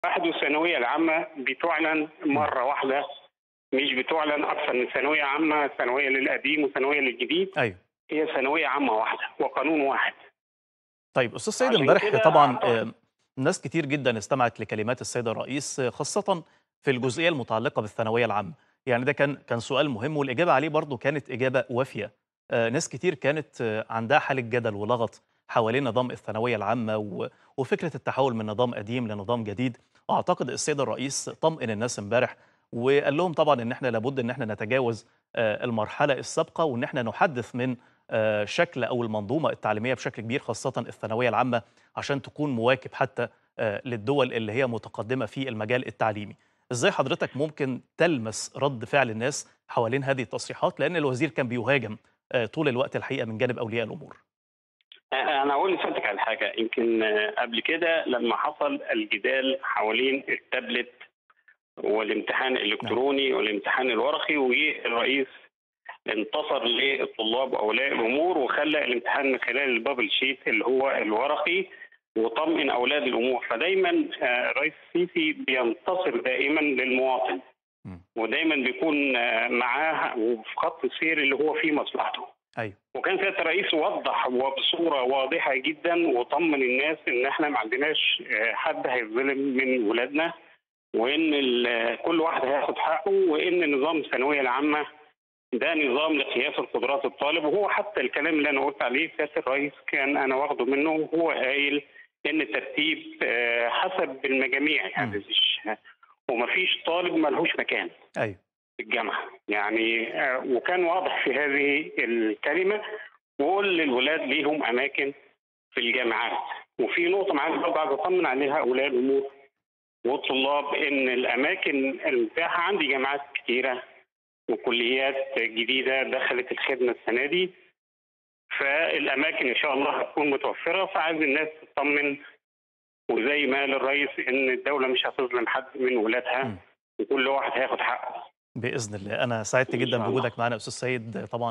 بعد الثانوية العامة بتعلن إمم، مرة واحدة، مش بتعلن أكثر من ثانوية عامة، ثانوية للقديم وثانوية للجديد، أيوه. هي ثانوية عامة واحدة وقانون واحد. طيب أستاذ سيد عشان امبارح كده طبعًا أعتقد ناس كتير جدًا استمعت لكلمات السيد الرئيس خاصةً في الجزئية المتعلقة بالثانوية العامة، يعني ده كان سؤال مهم والإجابة عليه برضه كانت إجابة وافية. ناس كتير كانت عندها حالة جدل ولغط حوالين نظام الثانوية العامة وفكرة التحول من نظام قديم لنظام جديد، وأعتقد السيد الرئيس طمئن الناس امبارح وقال لهم طبعًا إن إحنا لابد إن إحنا نتجاوز المرحلة السابقة وإن إحنا نحدّث من شكل أو المنظومة التعليمية بشكل كبير خاصةً الثانوية العامة عشان تكون مواكب حتى للدول اللي هي متقدمة في المجال التعليمي. إزاي حضرتك ممكن تلمس رد فعل الناس حوالين هذه التصريحات؟ لأن الوزير كان بيهاجم طول الوقت الحقيقة من جانب أولياء الأمور. أنا هاقول لسيادتك على حاجة، يمكن قبل كده لمّا حصل الجدال حوالين التابلت والامتحان نعم. الإلكتروني والامتحان الورقي، وجه الرئيس انتصر للطلاب وأولياء الأمور وخلّى الامتحان من خلال البابل شيت اللي هو الورقي، وطمئن أولاد الأمور. فدايمًا الرئيس السيسي بينتصر دائمًا للمواطن، إمم. ودايمًا بيكون معاه وفي خط السير اللي هو فيه مصلحته. أيوه. وكان سيادة الرئيس وضّح وبصورة واضحة جدًا وطمّن الناس إن إحنا ما عندناش حد هيتظلم من ولادنا، وإن كل واحد هياخد حقه، وإن نظام الثانوية العامة ده نظام لقياس القدرات الطالب. وهو حتى الكلام اللي أنا قُلت عليه سيادة الرئيس كان أنا واخده منه، وهو قايل إن الترتيب حسب المجاميع، يعني إمم. مش وما فيش طالب ما لهوش مكان أيوه. في الجامعة، يعني وكان واضح في هذه الكلمة، وكل الولاد ليهم أماكن في الجامعات. وفي نقطة معاك برضه عايز أطمن عليها أولياء الأمور والطلاب، إن الأماكن المتاحة عندي جامعات كتيرة وكليات جديدة دخلت الخدمة السنة دي، فالأماكن إن شاء الله هتكون متوفرة. فعايز الناس تطمن، وزي ما قال الرئيس إن الدولة مش هتظلم حد من ولادها، إمم. وكل واحد هياخد حقه بإذن الله. أنا سعدت إن جدًا شاء الله. بوجودك معانا يا أستاذ سيد طبعًا